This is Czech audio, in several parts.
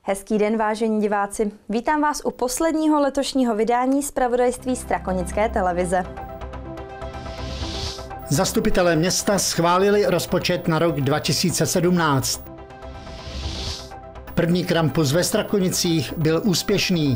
Hezký den, vážení diváci. Vítám vás u posledního letošního vydání zpravodajství Strakonické televize. Zastupitelé města schválili rozpočet na rok 2017. První krampus ve Strakonicích byl úspěšný.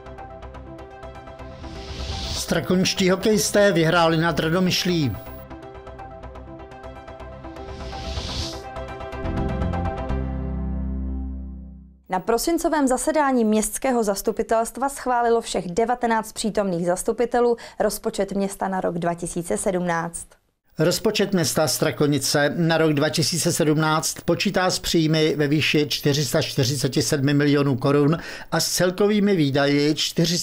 Strakoničtí hokejisté vyhráli nad Radomyšlí. Na prosincovém zasedání městského zastupitelstva schválilo všech 19 přítomných zastupitelů rozpočet města na rok 2017. Rozpočet města Strakonice na rok 2017 počítá s příjmy ve výši 447 milionů korun a s celkovými výdaji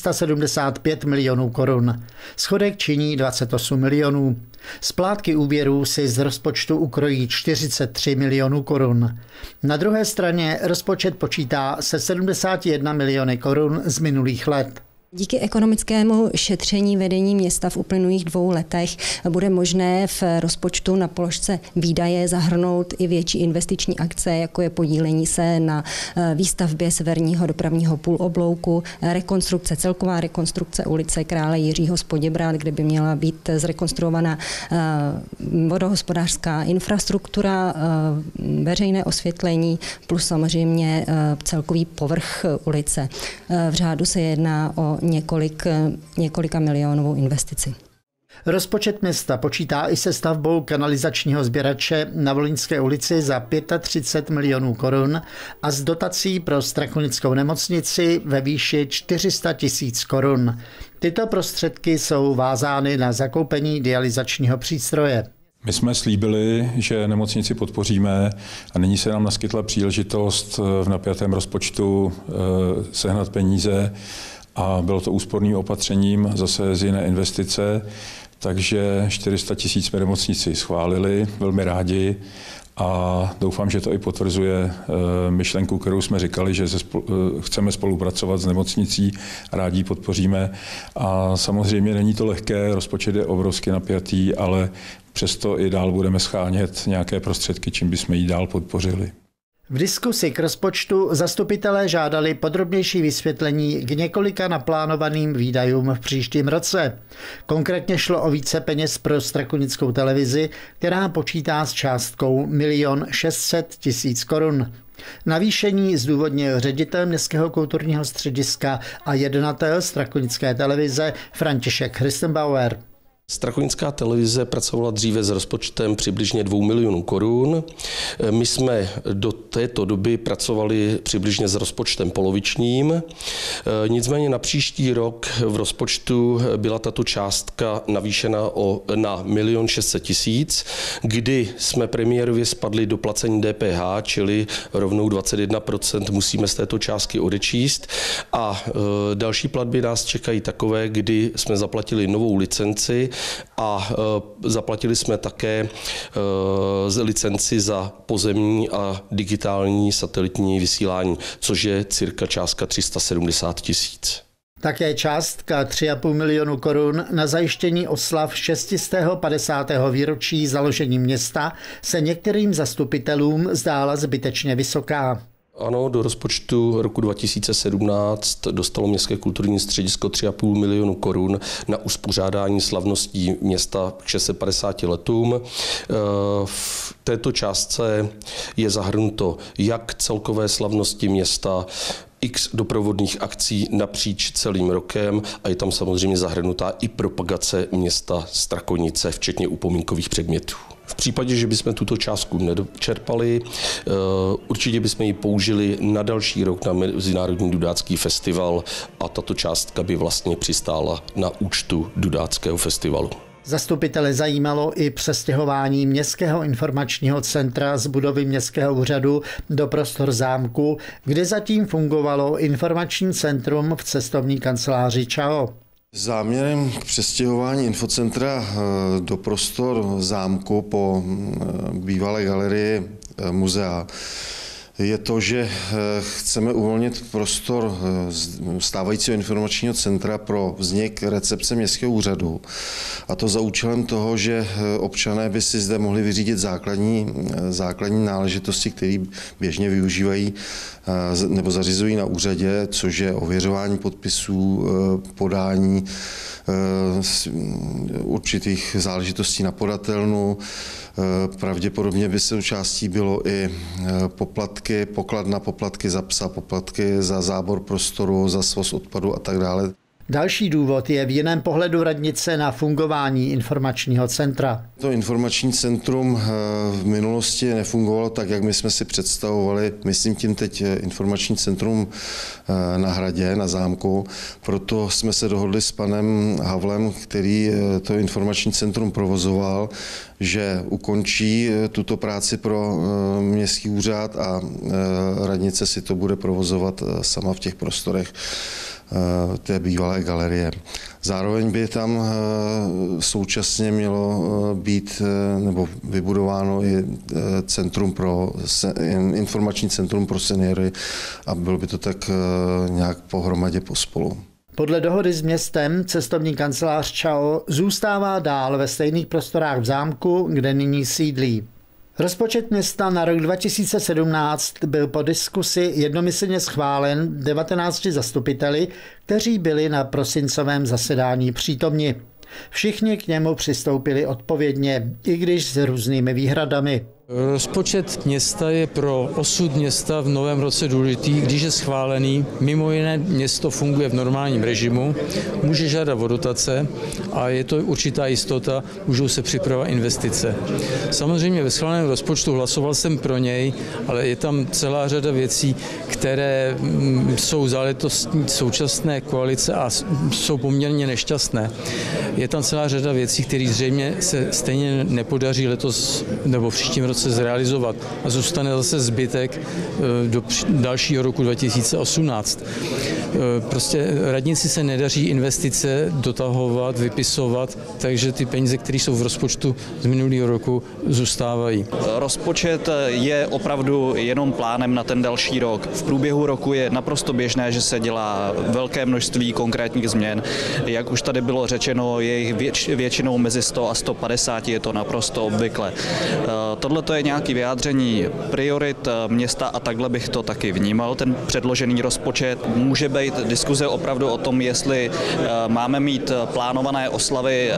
475 milionů korun. Schodek činí 28 milionů. Splátky úvěrů si z rozpočtu ukrojí 43 milionů korun. Na druhé straně rozpočet počítá se 71 miliony korun z minulých let. Díky ekonomickému šetření vedení města v uplynulých 2 letech bude možné v rozpočtu na položce výdaje zahrnout i větší investiční akce, jako je podílení se na výstavbě severního dopravního půloblouku, celková rekonstrukce ulice Krále Jiřího z Poděbrad, kde by měla být zrekonstruovaná vodohospodářská infrastruktura, veřejné osvětlení plus samozřejmě celkový povrch ulice. V řádu se jedná o několika milionovou investici. Rozpočet města počítá i se stavbou kanalizačního sběrače na Volyňské ulici za 35 milionů korun a s dotací pro Strakonickou nemocnici ve výši 400 tisíc korun. Tyto prostředky jsou vázány na zakoupení dialyzačního přístroje. My jsme slíbili, že nemocnici podpoříme a nyní se nám naskytla příležitost v napjatém rozpočtu sehnat peníze a bylo to úsporným opatřením zase z jiné investice, takže 400 tisíc jsme nemocnici schválili, velmi rádi a doufám, že to i potvrzuje myšlenku, kterou jsme říkali, že chceme spolupracovat s nemocnicí, rádi ji podpoříme a samozřejmě není to lehké, rozpočet je obrovsky napjatý, ale přesto i dál budeme shánět nějaké prostředky, čím bychom ji dál podpořili. V diskusi k rozpočtu zastupitelé žádali podrobnější vysvětlení k několika naplánovaným výdajům v příštím roce. Konkrétně šlo o více peněz pro Strakonickou televizi, která počítá s částkou 1 600 000 korun. Navýšení zdůvodnil ředitel Městského kulturního střediska a jednatel Strakonické televize František Christenbauer. Strakonická televize pracovala dříve s rozpočtem přibližně 2 milionů korun. My jsme do této doby pracovali přibližně s rozpočtem polovičním. Nicméně na příští rok v rozpočtu byla tato částka navýšena na 1 600 000, kdy jsme premiérově spadli do placení DPH, čili rovnou 21% musíme z této částky odečíst. A další platby nás čekají takové, kdy jsme zaplatili novou licenci a zaplatili jsme také licenci za pozemní a digitální satelitní vysílání, což je cirka částka 370 000. Také částka 3,5 milionu korun na zajištění oslav 650. výročí založení města se některým zastupitelům zdála zbytečně vysoká. Ano, do rozpočtu roku 2017 dostalo Městské kulturní středisko 3,5 milionu korun na uspořádání slavností města k 650 letům. V této částce je zahrnuto jak celkové slavnosti města, x doprovodných akcí napříč celým rokem a je tam samozřejmě zahrnutá i propagace města Strakonice, včetně upomínkových předmětů. V případě, že bychom tuto částku nedočerpali, určitě bychom ji použili na další rok na Mezinárodní dudácký festival a tato částka by vlastně přistála na účtu dudáckého festivalu. Zastupitele zajímalo i přestěhování Městského informačního centra z budovy Městského úřadu do prostor zámku, kde zatím fungovalo informační centrum v cestovní kanceláři ČAO. Záměrem k přestěhování infocentra do prostor zámku po bývalé galerii muzea je to, že chceme uvolnit prostor stávajícího informačního centra pro vznik recepce městského úřadu. A to za účelem toho, že občané by si zde mohli vyřídit základní náležitosti, které běžně využívají nebo zařizují na úřadě, což je ověřování podpisů, podání určitých záležitostí na podatelnu. Pravděpodobně by součástí bylo i poplatky, pokladna, poplatky za psa, poplatky za zábor prostoru, za svoz odpadu a tak dále. Další důvod je v jiném pohledu radnice na fungování informačního centra. To informační centrum v minulosti nefungovalo tak, jak my jsme si představovali. Myslím tím teď informační centrum na Hradě, na zámku. Proto jsme se dohodli s panem Havlem, který to informační centrum provozoval, že ukončí tuto práci pro městský úřad a radnice si to bude provozovat sama v těch prostorech té bývalé galerie. Zároveň by tam současně mělo být nebo vybudováno i informační centrum pro seniory a bylo by to tak nějak pohromadě pospolu. Podle dohody s městem cestovní kancelář ČAO zůstává dál ve stejných prostorách v zámku, kde nyní sídlí. Rozpočet města na rok 2017 byl po diskusi jednomyslně schválen 19 zastupiteli, kteří byli na prosincovém zasedání přítomni. Všichni k němu přistoupili odpovědně, i když s různými výhradami. Rozpočet města je pro osud města v novém roce důležitý, když je schválený. Mimo jiné město funguje v normálním režimu, může žádat o dotace a je to určitá jistota, můžou se připravovat investice. Samozřejmě ve schváleném rozpočtu hlasoval jsem pro něj, ale je tam celá řada věcí, které jsou záležitostí současné koalice a jsou poměrně nešťastné. Je tam celá řada věcí, které zřejmě se stejně nepodaří letos nebo v příštím roce zrealizovat a zůstane zase zbytek do dalšího roku 2018. Prostě radnici se nedaří investice dotahovat, vypisovat, takže ty peníze, které jsou v rozpočtu z minulého roku, zůstávají. Rozpočet je opravdu jenom plánem na ten další rok. V průběhu roku je naprosto běžné, že se dělá velké množství konkrétních změn. Jak už tady bylo řečeno, je jich většinou mezi 100 a 150, je to naprosto obvykle. Tohle to je nějaké vyjádření priorit města a takhle bych to taky vnímal. Ten předložený rozpočet může být diskuze opravdu o tom, jestli máme mít plánované oslavy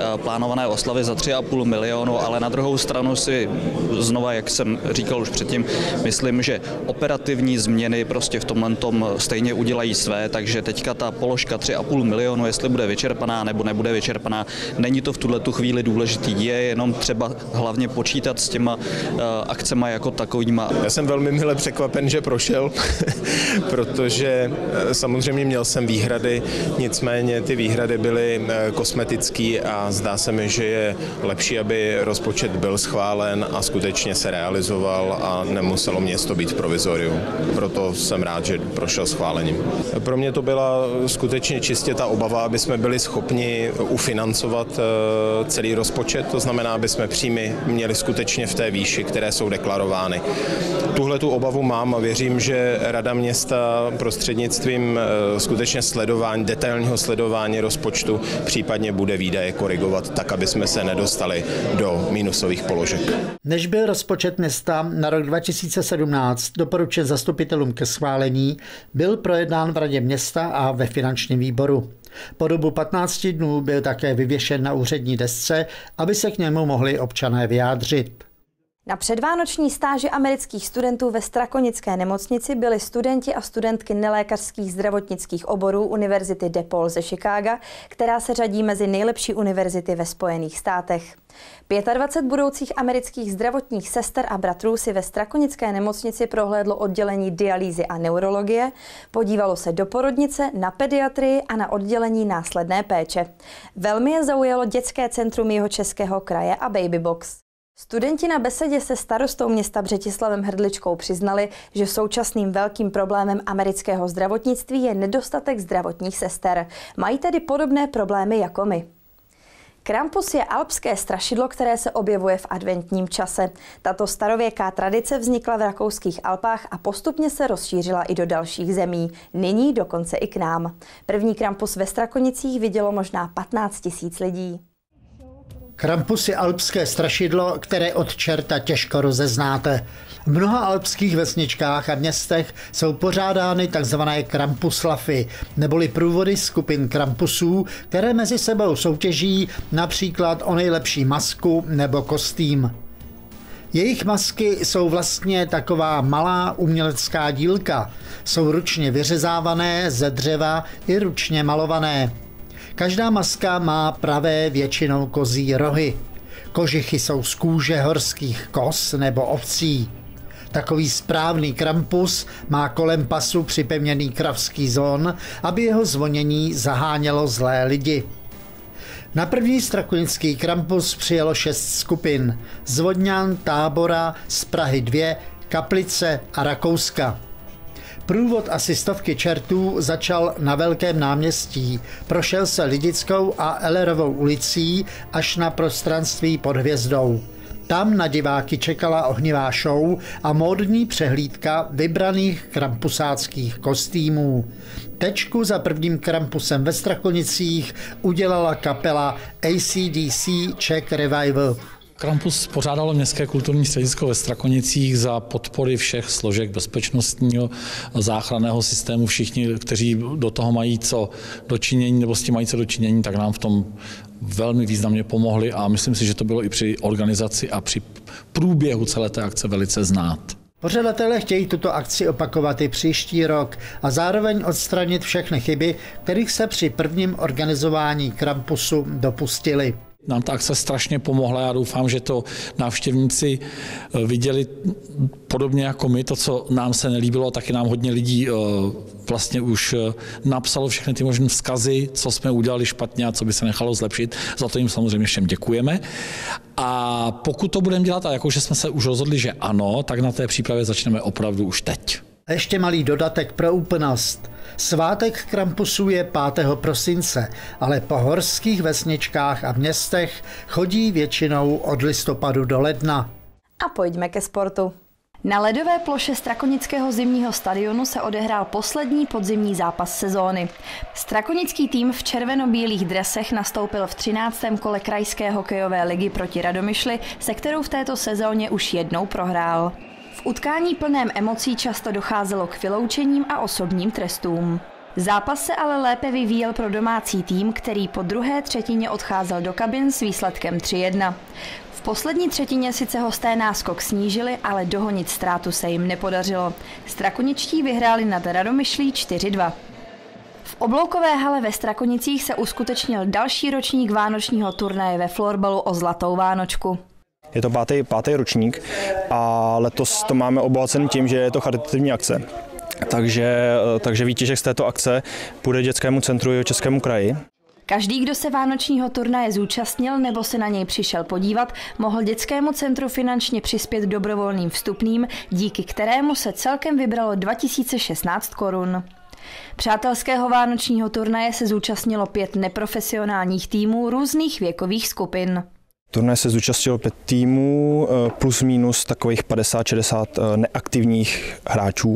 za 3,5 milionu, ale na druhou stranu si znova, jak jsem říkal už předtím, myslím, že operativní změny prostě v tomhle tom stejně udělají své, takže teďka ta položka 3,5 milionu, jestli bude vyčerpaná nebo nebude vyčerpaná, není to v tuhletu chvíli důležitý, je jenom třeba hlavně počítat s těma akcema jako takovýma. Já jsem velmi mile překvapen, že prošel, protože samozřejmě měl jsem výhrady, nicméně ty výhrady byly kosmetické a zdá se mi, že je lepší, aby rozpočet byl schválen a skutečně se realizoval a nemuselo město být v provizoriu. Proto jsem rád, že prošel schválením. Pro mě to byla skutečně čistě ta obava, aby jsme byli schopni ufinancovat celý rozpočet, to znamená, aby jsme příjmy měli skutečně v té výši, které jsou deklarovány. Tuhle tu obavu mám a věřím, že Rada města prostřednictvím skutečně detailního sledování rozpočtu případně bude výdaje korigovat tak, aby jsme se nedostali do minusových položek. Než byl rozpočet města na rok 2017 doporučen zastupitelům ke schválení, byl projednán v Radě města a ve finančním výboru. Po dobu 15 dnů byl také vyvěšen na úřední desce, aby se k němu mohli občané vyjádřit. Na předvánoční stáži amerických studentů ve Strakonické nemocnici byli studenti a studentky nelékařských zdravotnických oborů Univerzity DePaul ze Chicaga, která se řadí mezi nejlepší univerzity ve Spojených státech. 25 budoucích amerických zdravotních sester a bratrů si ve Strakonické nemocnici prohlédlo oddělení dialýzy a neurologie, podívalo se do porodnice, na pediatrii a na oddělení následné péče. Velmi je zaujalo dětské centrum Jihočeského kraje a Babybox. Studenti na besedě se starostou města Břetislavem Hrdličkou přiznali, že současným velkým problémem amerického zdravotnictví je nedostatek zdravotních sester. Mají tedy podobné problémy jako my. Krampus je alpské strašidlo, které se objevuje v adventním čase. Tato starověká tradice vznikla v rakouských Alpách a postupně se rozšířila i do dalších zemí. Nyní dokonce i k nám. První Krampus ve Strakonicích vidělo možná 15 000 lidí. Krampus je alpské strašidlo, které od čerta těžko rozeznáte. V mnoha alpských vesničkách a městech jsou pořádány tzv. Krampuslafy, neboli průvody skupin krampusů, které mezi sebou soutěží například o nejlepší masku nebo kostým. Jejich masky jsou vlastně taková malá umělecká dílka. Jsou ručně vyřezávané ze dřeva i ručně malované. Každá maska má pravé většinou kozí rohy. Kožichy jsou z kůže horských koz nebo ovcí. Takový správný Krampus má kolem pasu připevněný kravský zvon, aby jeho zvonění zahánělo zlé lidi. Na první strakonický Krampus přijelo 6 skupin. Z Vodňan, Tábora, z Prahy 2, Kaplice a Rakouska. Průvod asi 100 čertů začal na Velkém náměstí, prošel se Lidickou a Ellerovou ulicí až na prostranství pod Hvězdou. Tam na diváky čekala ohnivá show a módní přehlídka vybraných krampusáckých kostýmů. Tečku za prvním Krampusem ve Strakonicích udělala kapela AC/DC Czech Revival. Krampus pořádalo Městské kulturní středisko ve Strakonicích za podpory všech složek bezpečnostního záchranného systému. Všichni, kteří do toho mají co dočinění nebo s tím mají co dočinění, tak nám v tom velmi významně pomohli a myslím si, že to bylo i při organizaci a při průběhu celé té akce velice znát. Pořadatelé chtějí tuto akci opakovat i příští rok a zároveň odstranit všechny chyby, kterých se při prvním organizování Krampusu dopustili. Nám ta akce strašně pomohla, já doufám, že to návštěvníci viděli podobně jako my, to, co nám se nelíbilo, taky nám hodně lidí vlastně už napsalo všechny ty možné vzkazy, co jsme udělali špatně a co by se nechalo zlepšit, za to jim samozřejmě všem děkujeme. A pokud to budeme dělat, a jakože jsme se už rozhodli, že ano, tak na té přípravě začneme opravdu už teď. A ještě malý dodatek pro úplnost. Svátek Krampusu je 5. prosince, ale po horských vesničkách a městech chodí většinou od listopadu do ledna. A pojďme ke sportu. Na ledové ploše Strakonického zimního stadionu se odehrál poslední podzimní zápas sezóny. Strakonický tým v červeno-bílých dresech nastoupil v 13. kole krajské hokejové ligy proti Radomyšli, se kterou v této sezóně už jednou prohrál. V utkání plném emocí často docházelo k vyloučením a osobním trestům. Zápas se ale lépe vyvíjel pro domácí tým, který po druhé třetině odcházel do kabin s výsledkem 3-1. V poslední třetině sice hosté náskok snížili, ale dohonit ztrátu se jim nepodařilo. Strakoničtí vyhráli nad Radomyšlí 4-2. V obloukové hale ve Strakonicích se uskutečnil další ročník vánočního turnaje ve florbalu o Zlatou Vánočku. Je to pátý ročník a letos to máme obohacený tím, že je to charitativní akce. Takže výtěžek z této akce půjde dětskému centru i Českému kraji. Každý, kdo se vánočního turnaje zúčastnil nebo se na něj přišel podívat, mohl dětskému centru finančně přispět dobrovolným vstupným, díky kterému se celkem vybralo 2016 korun. Přátelského vánočního turnaje se zúčastnilo 5 neprofesionálních týmů různých věkových skupin. Turnaj se zúčastnilo 5 týmů plus minus takových 50-60 neaktivních hráčů,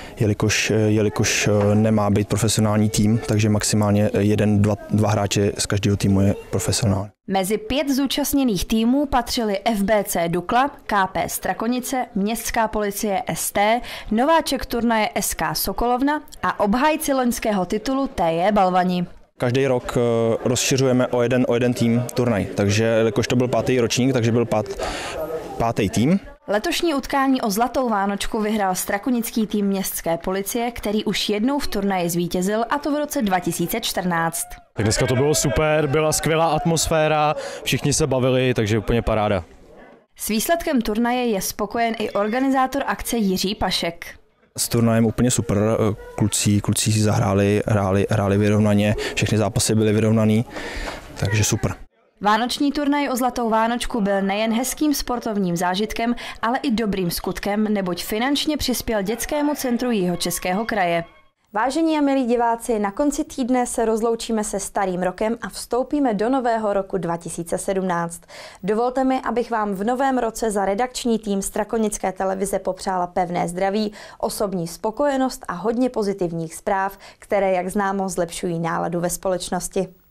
jelikož nemá být profesionální tým, takže maximálně 1-2 hráče z každého týmu je profesionální. Mezi 5 zúčastněných týmů patřili FBC Dukla, KP Strakonice, Městská policie ST, nováček turnaje SK Sokolovna a obhájci loňského titulu TJ Balvani. Každý rok rozšiřujeme o jeden tým turnaj, takže jakož to byl 5. ročník, takže byl 5. tým. Letošní utkání o Zlatou Vánočku vyhrál strakonický tým Městské policie, který už jednou v turnaji zvítězil, a to v roce 2014. Tak dneska to bylo super, byla skvělá atmosféra, všichni se bavili, takže úplně paráda. S výsledkem turnaje je spokojen i organizátor akce Jiří Pašek. S turnajem úplně super, kluci si hráli vyrovnaně, všechny zápasy byly vyrovnaný, takže super. Vánoční turnaj o Zlatou Vánočku byl nejen hezkým sportovním zážitkem, ale i dobrým skutkem, neboť finančně přispěl dětskému centru Jihočeského kraje. Vážení a milí diváci, na konci týdne se rozloučíme se starým rokem a vstoupíme do nového roku 2017. Dovolte mi, abych vám v novém roce za redakční tým Strakonické televize popřála pevné zdraví, osobní spokojenost a hodně pozitivních zpráv, které, jak známo, zlepšují náladu ve společnosti.